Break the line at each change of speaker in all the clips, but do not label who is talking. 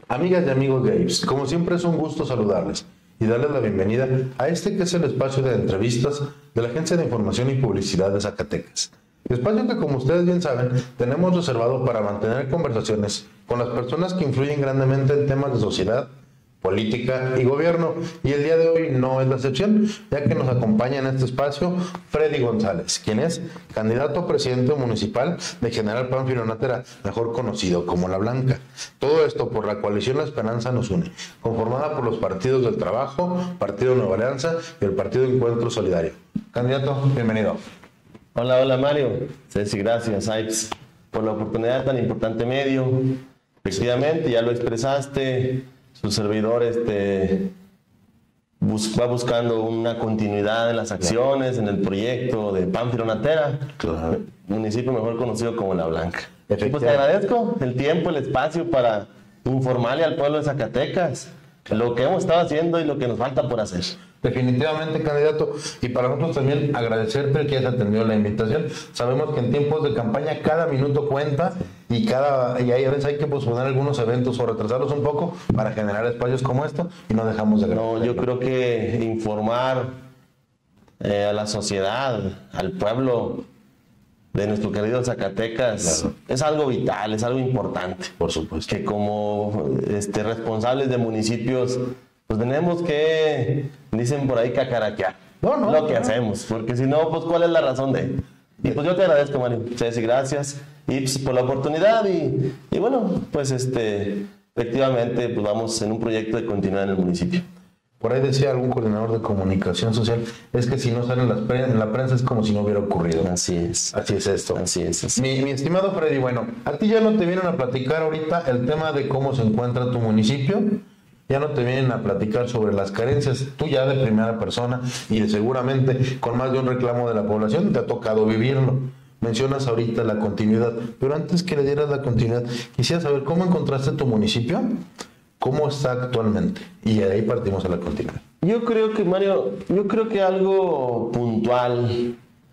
Amigas y amigos de AIPS, como siempre es un gusto saludarles y darles la bienvenida a este que es el espacio de entrevistas de la Agencia de Información y Publicidad de Zacatecas. Espacio que, como ustedes bien saben, tenemos reservado para mantener conversaciones con las personas que influyen grandemente en temas de sociedad, política y gobierno, y el día de hoy no es la excepción, ya que nos acompaña en este espacio Freddy González, quien es candidato a presidente municipal de General Pánfilo Nájera, mejor conocido como La Blanca. Todo esto por la coalición La Esperanza Nos Une, conformada por los partidos del Trabajo, Partido Nueva Alianza y el Partido Encuentro Solidario. Candidato, bienvenido.
Hola Mario. Ceci, gracias AIPS por la oportunidad de tan importante medio. Efectivamente, ya lo expresaste. Su servidor va buscando una continuidad en las acciones, en el proyecto de Pánfilo Nájera, municipio mejor conocido como La Blanca. Y pues te agradezco el tiempo, el espacio para informarle al pueblo de Zacatecas lo que hemos estado haciendo y lo que nos falta por hacer.
Definitivamente, candidato, y para nosotros también agradecerte que hayas atendido la invitación. Sabemos que en tiempos de campaña cada minuto cuenta y a veces hay que posponer algunos eventos o retrasarlos un poco para generar espacios como esto y no dejamos de agradecer.
No, yo creo que informar a la sociedad, al pueblo de nuestro querido Zacatecas, claro, es algo vital, es algo importante.
Por supuesto.
Que como responsables de municipios, pues tenemos que, dicen por ahí, cacaraquear lo que hacemos, porque si no, pues ¿cuál es la razón de? Y pues yo te agradezco, Mario. Ceci, gracias y pues, por la oportunidad y bueno, pues efectivamente, pues vamos en un proyecto de continuidad en el municipio.
Por ahí decía algún coordinador de comunicación social, es que si no sale en la prensa es como si no hubiera ocurrido.
Así es.
Así es esto.
Así es. Así.
Mi estimado Freddy, bueno, a ti ya no te vienen a platicar ahorita el tema de cómo se encuentra tu municipio, ya no te vienen a platicar sobre las carencias, tú ya de primera persona y seguramente con más de un reclamo de la población te ha tocado vivirlo. Mencionas ahorita la continuidad, pero antes que le dieras la continuidad, quisiera saber cómo encontraste tu municipio. ¿Cómo está actualmente? Y de ahí partimos a la continuidad.
Yo creo que, Mario, algo puntual,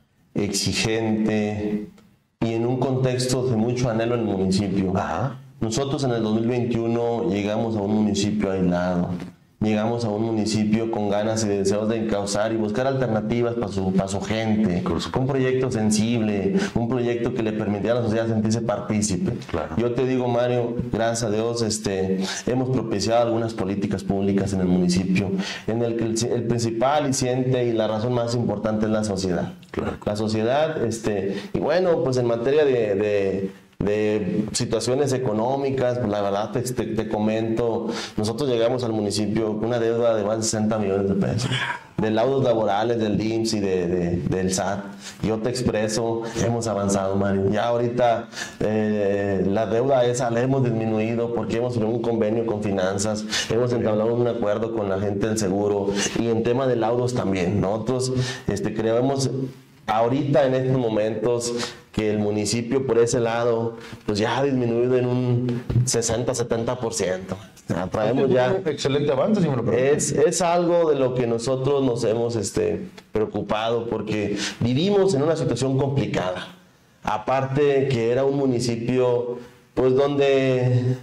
exigente y en un contexto de mucho anhelo en el municipio.
Ajá.
Nosotros en el 2021 llegamos a un municipio aislado, llegamos a un municipio con ganas y deseos de encauzar y buscar alternativas para su gente, un proyecto sensible, un proyecto que le permitiera a la sociedad sentirse partícipe.
Claro.
Yo te digo, Mario, gracias a Dios hemos propiciado algunas políticas públicas en el municipio, en el que el principal aliciente y la razón más importante es la sociedad.
Claro.
La sociedad, y bueno, pues en materia de situaciones económicas, pues la verdad te comento, nosotros llegamos al municipio con una deuda de más de 60 millones de pesos, de laudos laborales del IMSS y del SAT. Yo te expreso, hemos avanzado, Mario. Ya ahorita la deuda esa la hemos disminuido porque hemos firmado un convenio con finanzas, hemos entablado un acuerdo con la gente del seguro y en tema de laudos también. Nosotros creemos ahorita en estos momentos que el municipio por ese lado pues ya ha disminuido en un 60-70%. Traemos ya
excelente avance, si me lo permites.
Es algo de lo que nosotros nos hemos preocupado porque vivimos en una situación complicada. Aparte que era un municipio pues donde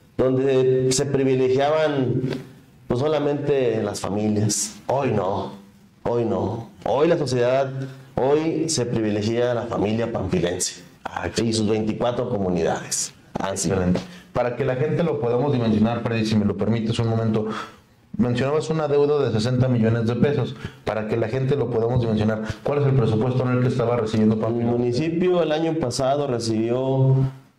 se privilegiaban pues solamente las familias. Hoy no. Hoy la sociedad, hoy se privilegia a la familia panfilense y sus 24 comunidades.
Excelente. Para que la gente lo podamos dimensionar, Freddy, si me lo permites un momento, mencionabas una deuda de 60 millones de pesos. Para que la gente lo podamos dimensionar, ¿cuál es el presupuesto en el que estaba recibiendo Pánfilo?
El municipio el año pasado recibió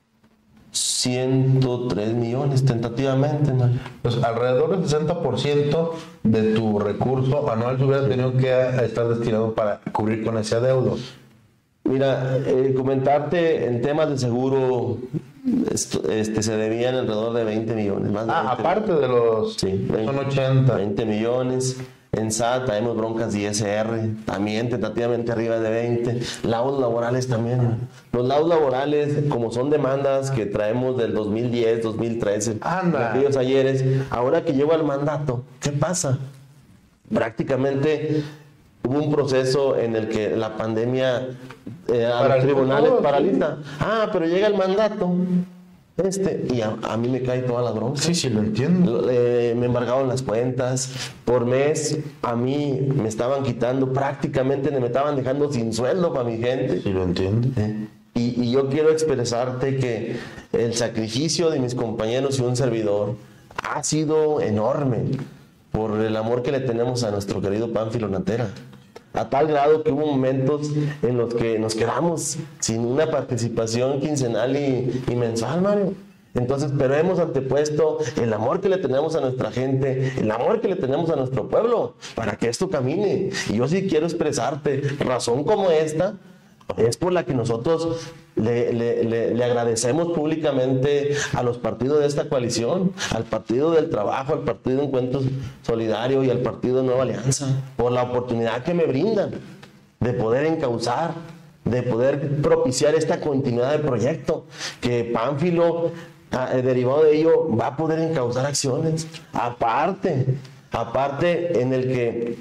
103 millones tentativamente, Mario.
Pues alrededor del 60% de tu recurso anual se hubiera tenido que estar destinado para cubrir con ese adeudo.
Mira, comentarte en temas de seguro, se debían alrededor de 20 millones. Más de 20
aparte
millones.
De los...
Sí,
son 80.
20 millones. En SAT tenemos broncas de ISR, también tentativamente arriba de 20. Laudos laborales también. Los laudos laborales, como son demandas que traemos del 2010, 2013, de aquellos ayeres, ahora que llego al mandato, ¿qué pasa? Prácticamente hubo un proceso en el que la pandemia a los tribunales paraliza. Pero llega el mandato y a mí me cae toda la bronca.
Sí, lo entiendo.
Me embargaron las cuentas. Por mes a mí me estaban quitando, prácticamente me estaban dejando sin sueldo para mi gente.
Sí, lo entiendo.
Y yo quiero expresarte que el sacrificio de mis compañeros y un servidor ha sido enorme por el amor que le tenemos a nuestro querido Pánfilo Natera. A tal grado que hubo momentos en los que nos quedamos sin una participación quincenal y mensual, Mario. Entonces, pero hemos antepuesto el amor que le tenemos a nuestra gente, el amor que le tenemos a nuestro pueblo, para que esto camine. Y yo sí quiero expresarte, razón como esta, es por la que nosotros le agradecemos públicamente a los partidos de esta coalición, al Partido del Trabajo, al Partido de Encuentro Solidario y al Partido de Nueva Alianza, por la oportunidad que me brindan de poder encauzar, de poder propiciar esta continuidad del proyecto, que Pánfilo, derivado de ello, va a poder encauzar acciones, aparte en el que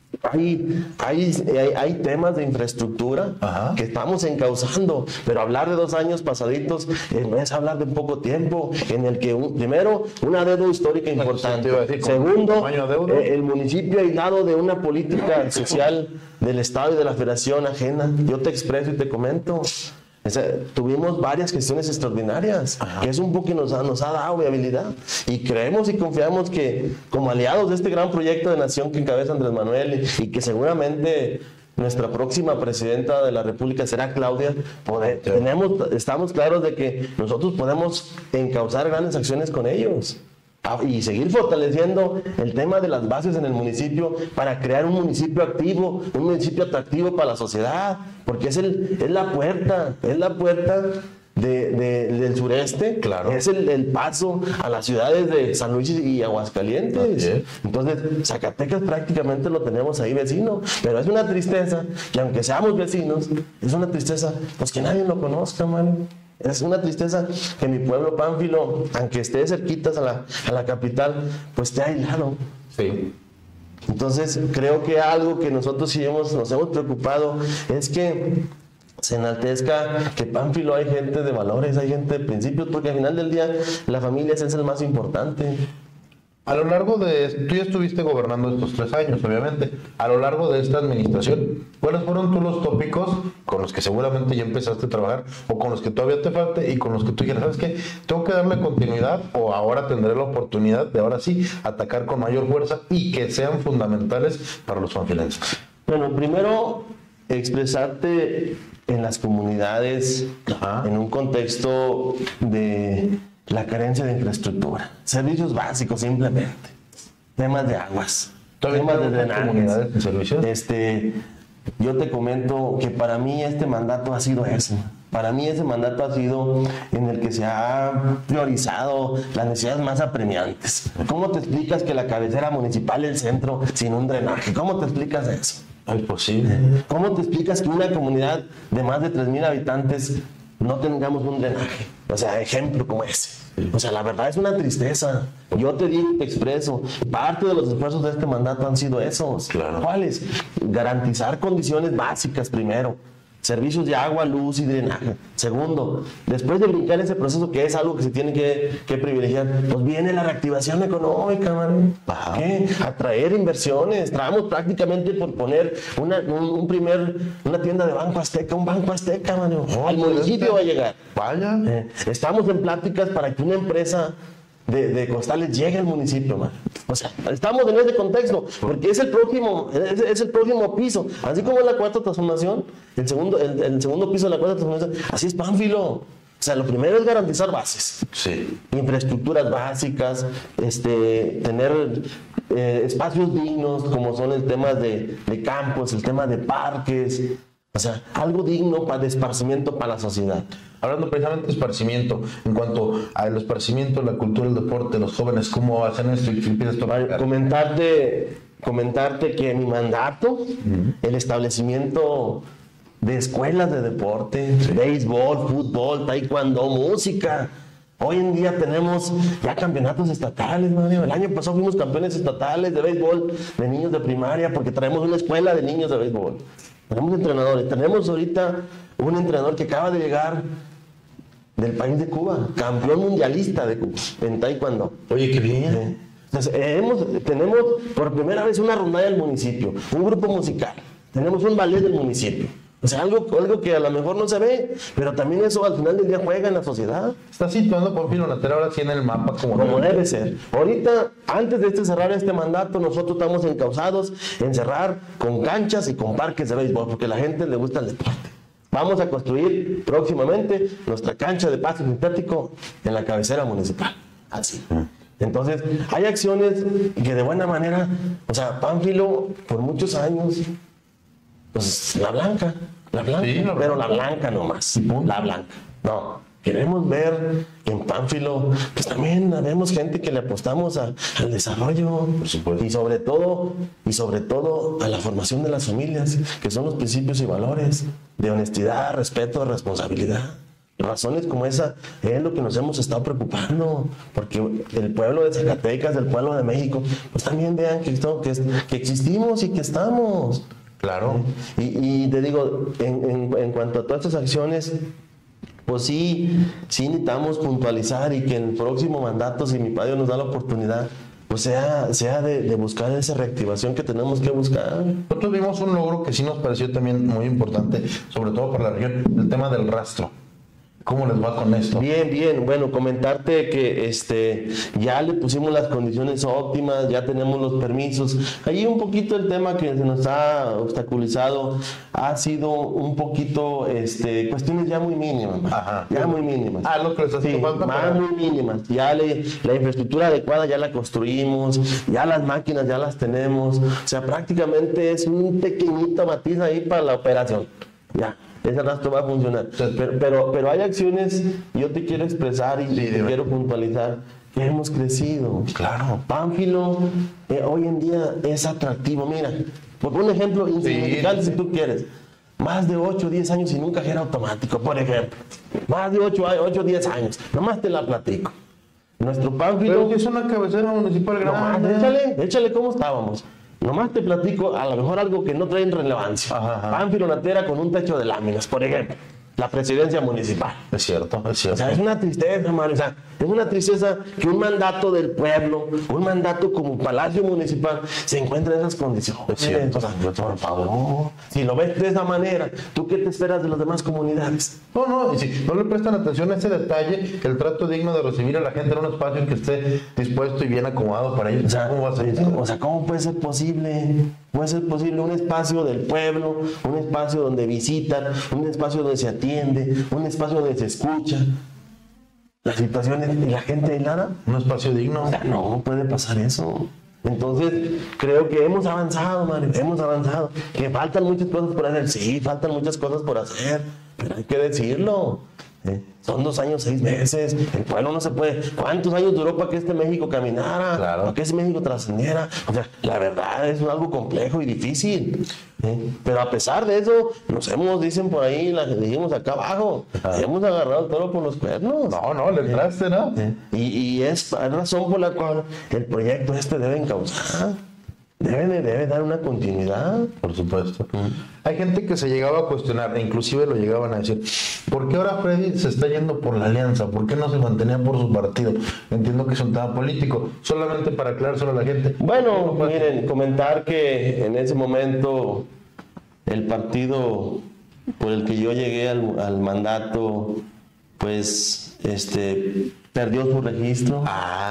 hay temas de infraestructura que estamos encauzando, pero hablar de 2 años pasaditos no es hablar de poco tiempo, en el que primero, una deuda histórica importante, segundo, el municipio aislado de una política social del Estado y de la Federación ajena. Yo te expreso y te comento. Tuvimos varias gestiones extraordinarias, que es un poco que nos ha dado viabilidad, y creemos y confiamos que como aliados de este gran proyecto de nación que encabeza Andrés Manuel y que seguramente nuestra próxima presidenta de la República será Claudia, estamos claros de que nosotros podemos encauzar grandes acciones con ellos y seguir fortaleciendo el tema de las bases en el municipio para crear un municipio activo, un municipio atractivo para la sociedad, porque es la puerta del sureste, claro. Es el paso a las ciudades de San Luis y Aguascalientes. Entonces, Zacatecas prácticamente lo tenemos ahí vecino, pero es una tristeza que aunque seamos vecinos, es una tristeza pues que nadie lo conozca, mano. Es una tristeza que mi pueblo Pánfilo, aunque esté cerquitas a la capital, pues esté aislado. Sí. Entonces, creo que algo que nosotros sí nos hemos preocupado es que se enaltezca que Pánfilo hay gente de valores, hay gente de principios, porque al final del día la familia es el más importante.
A lo largo tú ya estuviste gobernando estos 3 años, obviamente. A lo largo de esta administración, ¿cuáles fueron tú los tópicos con los que seguramente ya empezaste a trabajar o con los que todavía te falta y con los que tú quieras? ¿Sabes qué? Tengo que darle continuidad o ahora tendré la oportunidad de ahora sí atacar con mayor fuerza y que sean fundamentales para los panfilenses.
Bueno, primero expresarte en las comunidades, en un contexto de la carencia de infraestructura, servicios básicos simplemente, temas de aguas, temas de drenajes,
servicios.
Yo te comento que para mí este mandato ha sido ese. Para mí ese mandato ha sido en el que se ha priorizado las necesidades más apremiantes. ¿Cómo te explicas que la cabecera municipal del centro sin un drenaje? ¿Cómo te explicas eso?
Imposible.
¿Cómo te explicas que una comunidad de más de 3,000 habitantes no tengamos un drenaje? O sea, ejemplo como ese. O sea, la verdad es una tristeza. Yo te digo, te expreso, parte de los esfuerzos de este mandato han sido esos. Claro. ¿Cuáles? Garantizar condiciones básicas primero. Servicios de agua, luz y drenaje. Segundo, después de brincar ese proceso, que es algo que se tiene que privilegiar, pues viene la reactivación económica, man. ¿Qué? Atraer inversiones. Traemos prácticamente por poner una tienda de Banco Azteca, un Banco Azteca, man. Al municipio va a llegar.
Vaya.
Estamos en pláticas para que una empresa de costales llegue al municipio, man. O sea, estamos en ese contexto, porque es el próximo piso. Así como en la cuarta transformación, el segundo piso de la cuarta transformación, así es Pánfilo. O sea, lo primero es garantizar bases.
Sí.
Infraestructuras básicas, tener espacios dignos, como son el tema de campos, el tema de parques. O sea, algo digno de esparcimiento para la sociedad.
Hablando precisamente de esparcimiento, en cuanto al esparcimiento, la cultura, el deporte, los jóvenes, ¿cómo hacen esto?
Comentarte que mi mandato, el establecimiento de escuelas de deporte, béisbol, fútbol, taekwondo, música. Hoy en día tenemos ya campeonatos estatales, Mario. El año pasado fuimos campeones estatales de béisbol de niños de primaria porque traemos una escuela de niños de béisbol. Tenemos entrenadores. Tenemos ahorita un entrenador que acaba de llegar del país de Cuba, campeón mundialista de Cuba en taekwondo.
Oye, qué bien.
Entonces, tenemos por primera vez una rondalla del municipio, un grupo musical, tenemos un ballet del municipio. O sea, algo que a lo mejor no se ve, pero también eso al final del día juega en la sociedad.
Está situando Pánfilo Natera ahora sí en el mapa
como debe ser. Ahorita, antes de cerrar este mandato, nosotros estamos encausados en cerrar con canchas y con parques de béisbol, porque a la gente le gusta el deporte. Vamos a construir próximamente nuestra cancha de pasto sintético en la cabecera municipal. Así. Entonces, hay acciones que de buena manera, o sea, Pánfilo por muchos años, pues la blanca, sí, pero la blanca nomás, la blanca. No, queremos ver en Pánfilo, pues también vemos gente que le apostamos al desarrollo,
por supuesto.
y sobre todo a la formación de las familias, que son los principios y valores de honestidad, respeto, responsabilidad. Razones como esa es lo que nos hemos estado preocupando, porque el pueblo de Zacatecas, el pueblo de México, pues también vean que existimos y que estamos.
Claro.
Y te digo, en cuanto a todas estas acciones, pues sí necesitamos puntualizar y que en el próximo mandato, si mi padre nos da la oportunidad, pues sea de buscar esa reactivación que tenemos que buscar.
Nosotros vimos un logro que sí nos pareció también muy importante, sobre todo para la región, el tema del rastro. ¿Cómo les va con esto?
Bien. Bueno, comentarte que ya le pusimos las condiciones óptimas, ya tenemos los permisos. Allí un poquito el tema que se nos ha obstaculizado ha sido un poquito cuestiones ya muy mínimas.
Ajá.
Ya muy mínimas.
Lo que les hace falta.
Más muy mínimas. Ya la infraestructura adecuada ya la construimos, ya las máquinas ya las tenemos. O sea, prácticamente es un pequeñito matiz ahí para la operación. Ya. Ese rastro va a funcionar. Pero hay acciones, yo te quiero expresar y te quiero puntualizar, que hemos crecido.
Claro.
Pánfilo hoy en día es atractivo. Mira, por un ejemplo insignificante si tú quieres. Más de 8 o 10 años sin un cajero automático, por ejemplo. Más de 8 o 10 años. Nomás te la platico. Nuestro Pánfilo...
Pero que es una cabecera municipal grande.
Nomás, échale cómo estábamos. Nomás te platico a lo mejor algo que no trae en relevancia. Pánfilo Natera con un techo de láminas, por ejemplo. La presidencia municipal.
Es cierto.
O sea, es una tristeza, Mario. O sea, es una tristeza que un mandato del pueblo, un mandato como Palacio Municipal, se encuentre en esas condiciones.
Es cierto.
O sea, por favor. Si lo ves de esa manera, ¿tú qué te esperas de las demás comunidades?
No, y si no le prestan atención a ese detalle, el trato digno de recibir a la gente en un espacio que esté dispuesto y bien acomodado para ellos.
¿Cómo va a ser? O sea, ¿cómo puede ser posible? Puede ser posible un espacio del pueblo, un espacio donde visitan, un espacio donde se atiende, un espacio donde se escucha las situaciones y la gente aislada.
Un espacio digno.
O sea, no puede pasar eso. Entonces, creo que hemos avanzado, Mario, hemos avanzado. Que faltan muchas cosas por hacer. Sí, faltan muchas cosas por hacer, pero hay que decirlo. Son 2 años, 6 meses. El pueblo no se puede. ¿Cuántos años duró para que México caminara?
Claro.
Para que ese México trascendiera. O sea, la verdad es algo complejo y difícil. Pero a pesar de eso, dicen por ahí, dijimos acá abajo, hemos agarrado el toro por los cuernos.
No, le entraste, ¿no?
Y es razón por la cual el proyecto debe encauzar. Debe dar una continuidad.
Por supuesto. Hay gente que se llegaba a cuestionar, e inclusive lo llegaban a decir, ¿por qué ahora Freddy se está yendo por la alianza? ¿Por qué no se mantenía por su partido? Entiendo que es un tema político, solamente para aclarárselo a la gente.
Bueno, miren, comentar que en ese momento el partido por el que yo llegué al mandato, pues, perdió su registro.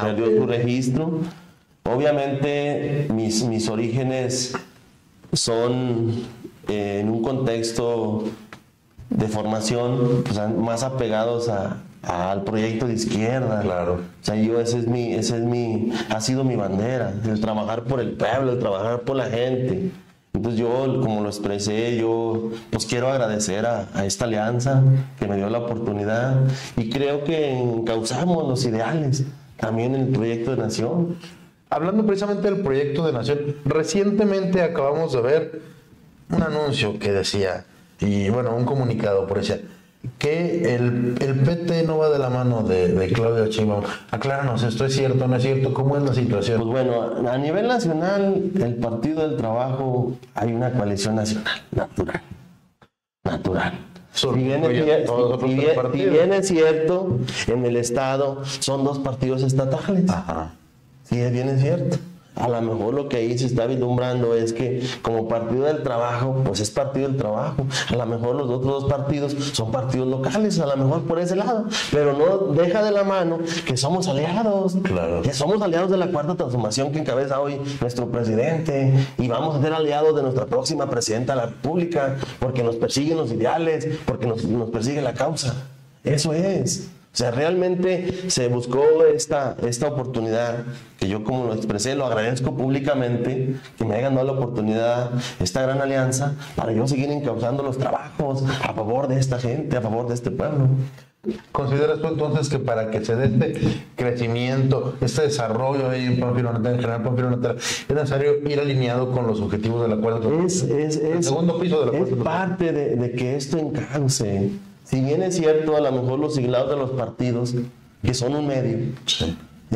Obviamente mis orígenes son en un contexto de formación pues, más apegados al proyecto de izquierda.
Claro.
O sea, ha sido mi bandera, el trabajar por el pueblo, el trabajar por la gente. Entonces yo, como lo expresé, pues quiero agradecer a esta alianza que me dio la oportunidad y creo que encauzamos los ideales también en el proyecto de nación.
Hablando precisamente del proyecto de nación, recientemente acabamos de ver un anuncio que decía, y bueno, un comunicado por decía, que el PT no va de la mano de Claudia Sheinbaum. Acláranos, ¿esto es cierto o no es cierto? ¿Cómo es la situación?
Pues bueno, a nivel nacional, el Partido del Trabajo, hay una coalición nacional, natural. Si bien es cierto, en el Estado son 2 partidos estatales.
Ajá.
Sí, bien es cierto. A lo mejor lo que ahí se está vislumbrando es que como Partido del Trabajo, pues es Partido del Trabajo. A lo mejor los otros 2 partidos son partidos locales, a lo mejor por ese lado. Pero no deja de la mano que somos aliados.
Claro.
Que somos aliados de la Cuarta Transformación que encabeza hoy nuestro presidente. Y vamos a ser aliados de nuestra próxima presidenta de la República, porque nos persiguen los ideales, porque nos persigue la causa. Eso es. O sea, realmente se buscó esta oportunidad, que yo como lo expresé, lo agradezco públicamente, que me hayan dado la oportunidad, esta gran alianza, para yo seguir encauzando los trabajos a favor de esta gente, a favor de este pueblo.
¿Consideras tú entonces que para que se dé este crecimiento, este desarrollo ahí en Pánfilo Natera, en General Pánfilo Natera, es necesario ir alineado con los objetivos de la Cuarta Transformación? El segundo piso de la Cuarta Transformación.
Es parte de que esto encauce. Si bien es cierto, a lo mejor los siglados de los partidos, que son un medio,
Sí.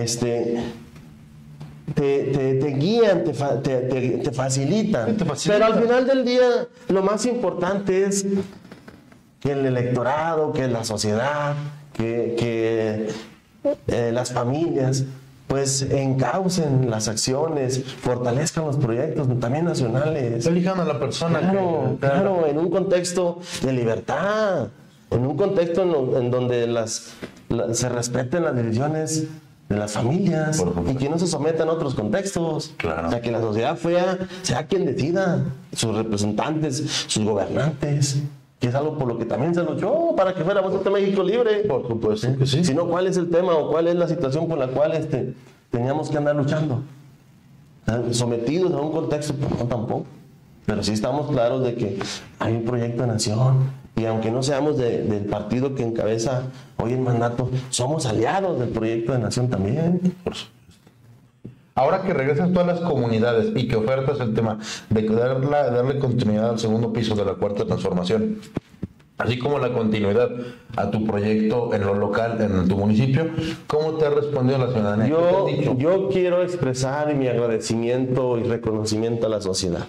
te guían, te facilitan.
Te facilitan.
Pero al final del día, lo más importante es que el electorado, que la sociedad, que las familias, pues encaucen las acciones, fortalezcan los proyectos también nacionales.
Elijan a la persona.
Claro, en un contexto de libertad, en un contexto en donde se respeten las decisiones de las familias y que no se sometan a otros contextos.
Claro.
O sea, que la sociedad sea quien decida, sus representantes, sus gobernantes, que es algo por lo que también se luchó para que fuéramos este México libre.
Por supuesto que sí.
Si no, ¿cuál es el tema o cuál es la situación por la cual teníamos que andar luchando? Sometidos a un contexto, pues no tampoco. Pero sí estamos claros de que hay un proyecto de nación. Y aunque no seamos del partido que encabeza hoy el mandato, somos aliados del proyecto de nación también.
Por supuesto. Ahora que regresas tú a las comunidades y que ofertas el tema de darle continuidad al segundo piso de la Cuarta Transformación, así como la continuidad a tu proyecto en lo local, en tu municipio, ¿cómo te ha respondido la ciudadanía?
Yo quiero expresar mi agradecimiento y reconocimiento a la sociedad.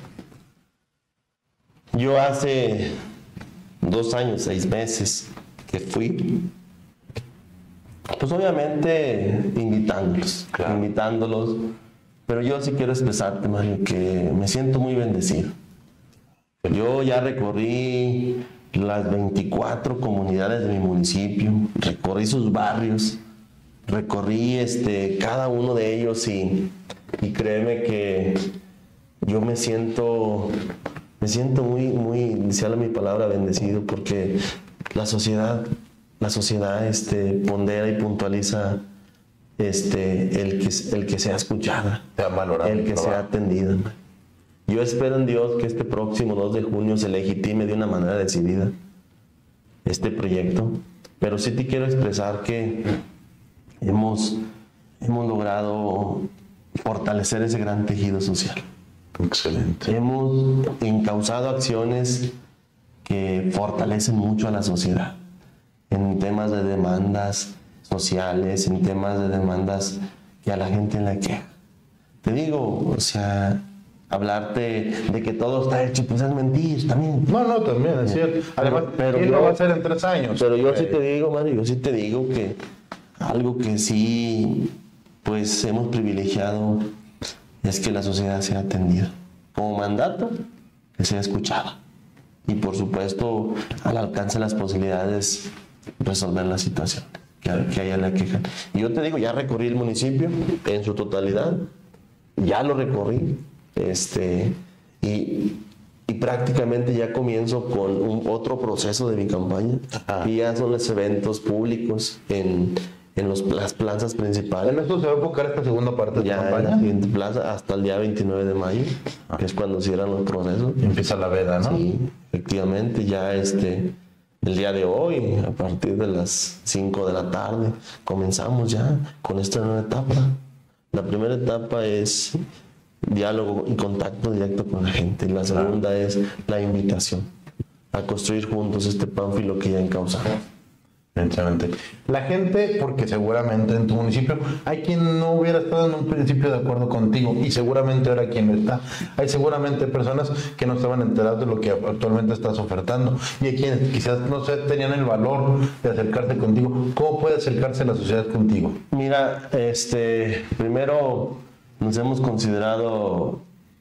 Yo hace 2 años, 6 meses que fui, pues obviamente invitándolos, pero yo sí quiero expresarte, Mario, que me siento muy bendecido. Yo ya recorrí las 24 comunidades de mi municipio, recorrí sus barrios, recorrí cada uno de ellos y créeme que yo me siento muy, desearle mi palabra, bendecido, porque la sociedad pondera y puntualiza el que sea escuchada, el que sea atendida. Yo espero en Dios que este próximo 2 de junio se legitime de una manera decidida este proyecto, pero sí te quiero expresar que hemos logrado fortalecer ese gran tejido social.
Excelente.
Hemos encauzado acciones que fortalecen mucho a la sociedad en temas de demandas sociales, en temas de demandas que a la gente le queja. Te digo, o sea, hablarte de que todo está hecho, pues es mentir también.
No, también es cierto. Además, ¿quién lo va a hacer en 3 años?
Pero yo sí te digo, Mario, yo sí te digo que algo que sí, pues hemos privilegiado es que la sociedad sea atendida. Como mandato, que sea escuchada. Y por supuesto, al alcance de las posibilidades, resolver la situación que haya la queja. Y yo te digo, ya recorrí el municipio en su totalidad, ya lo recorrí, y prácticamente ya comienzo con otro proceso de mi campaña. Y ya son los eventos públicos en las plazas principales.
¿En esto se va a enfocar esta segunda parte de
ya
tu campaña?
En la siguiente plaza hasta el día 29 de mayo, que es cuando cierran los procesos.
Y empieza la veda, ¿no?
Sí, efectivamente, ya el día de hoy, a partir de las 5 de la tarde, comenzamos ya con esta nueva etapa. La primera etapa es diálogo y contacto directo con la gente. La segunda es la invitación a construir juntos este Pánfilo que ya encauzamos.
Precisamente. La gente, porque seguramente en tu municipio hay quien no hubiera estado en un principio de acuerdo contigo y seguramente ahora quien lo está. Hay seguramente personas que no estaban enteradas de lo que actualmente estás ofertando y hay quienes quizás no sé, tenían el valor de acercarse contigo. ¿Cómo puede acercarse la sociedad contigo?
Mira, primero nos hemos considerado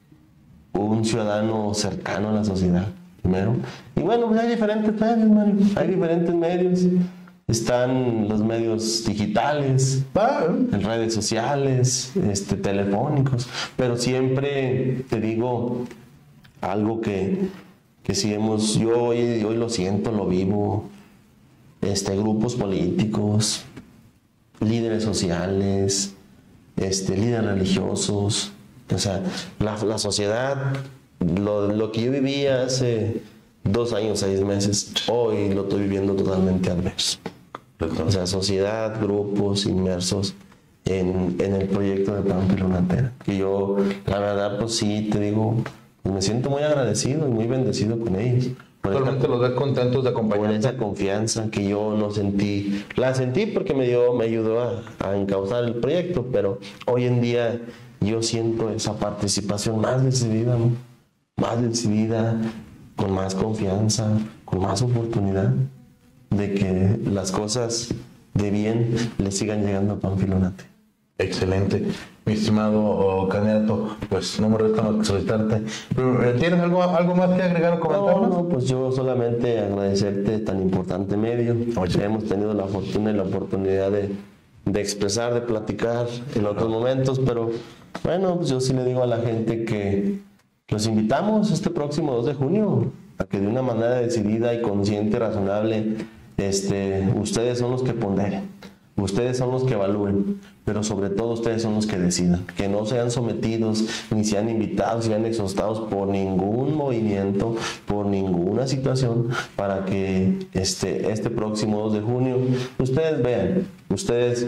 un ciudadano cercano a la sociedad, primero. Y bueno, pues hay diferentes medios, Mario. Hay diferentes medios. Están los medios digitales, en redes sociales, telefónicos, pero siempre te digo algo que si yo hoy lo siento, lo vivo, grupos políticos, líderes sociales, líderes religiosos, o sea, la sociedad, lo que yo vivía hace 2 años, 6 meses, hoy lo estoy viviendo totalmente adverso. O sea, sociedad, grupos inmersos en el proyecto de Pánfilo Natera. Que yo, la verdad, pues sí, te digo, me siento muy agradecido y muy bendecido con ellos.
Actualmente los ves contentos de acompañar.
Con esa confianza que yo no sentí. La sentí porque me ayudó a encauzar el proyecto, pero hoy en día yo siento esa participación más decidida, ¿no? Más decidida, con más confianza, con más oportunidad de que las cosas de bien le sigan llegando a Pánfilo Natera.
Excelente, mi estimado candidato, pues no me resta más que solicitarte. ¿Tienes algo más que agregar o comentar?
No, pues yo solamente agradecerte tan importante medio. Hemos tenido la fortuna y la oportunidad de expresar, de platicar en otros momentos, pero bueno, pues yo sí le digo a la gente que los invitamos este próximo 2 de junio a que de una manera decidida y consciente y razonable, ustedes son los que ponderen, ustedes son los que evalúen, pero sobre todo ustedes son los que decidan, que no sean sometidos, ni sean invitados, sean exhaustados por ningún movimiento, por ninguna situación, para que este próximo 2 de junio ustedes vean, ustedes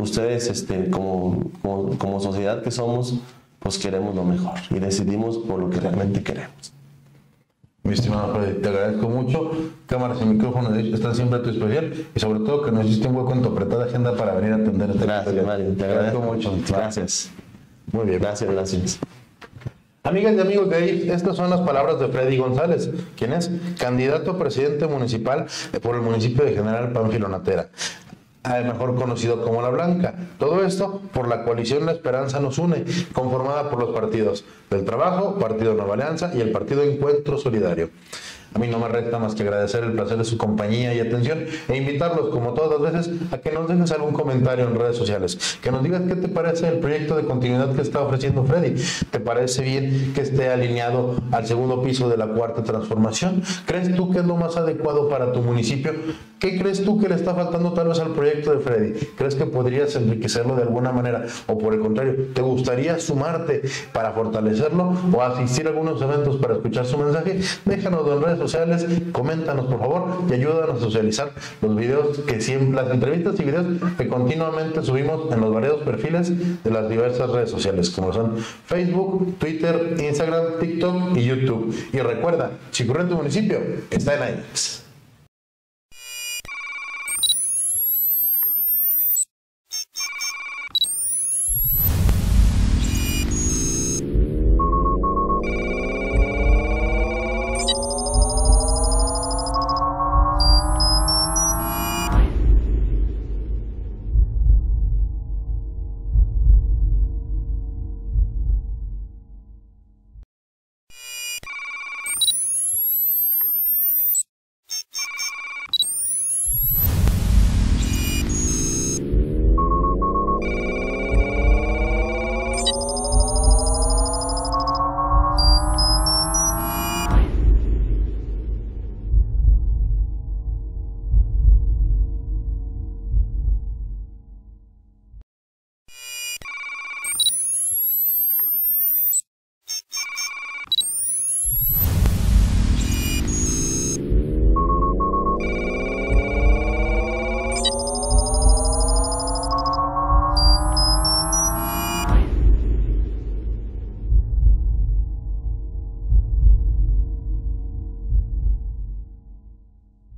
como sociedad que somos, pues queremos lo mejor y decidimos por lo que realmente queremos.
Mi estimado Freddy, te agradezco mucho. Cámaras y micrófonos están siempre a tu disposición y sobre todo que nos hiciste un hueco en tu apretada agenda para venir a atender este
Gracias, Mario. Te agradezco mucho.
Gracias.
Muy bien. Gracias.
Amigas y amigos de ahí, estas son las palabras de Freddy González, quien es candidato a presidente municipal por el municipio de General Pánfilo Natera, mejor conocido como La Blanca. Todo esto por la coalición La Esperanza Nos Une, conformada por los partidos del Trabajo, Partido Nueva Alianza y el Partido Encuentro Solidario. A mí no me resta más que agradecer el placer de su compañía y atención e invitarlos, como todas las veces, a que nos dejes algún comentario en redes sociales, que nos digas qué te parece el proyecto de continuidad que está ofreciendo Freddy. ¿Te parece bien que esté alineado al segundo piso de la cuarta transformación? ¿Crees tú que es lo más adecuado para tu municipio? ¿Qué crees tú que le está faltando tal vez al proyecto de Freddy? ¿Crees que podrías enriquecerlo de alguna manera? ¿O por el contrario, te gustaría sumarte para fortalecerlo o asistir a algunos eventos para escuchar su mensaje? Déjanoslo en redes sociales, coméntanos por favor y ayúdanos a socializar los videos que siempre, las entrevistas y videos que continuamente subimos en los variados perfiles de las diversas redes sociales, como son Facebook, Twitter, Instagram, TikTok y YouTube. Y recuerda, si ocurre en tu municipio, está en iMax.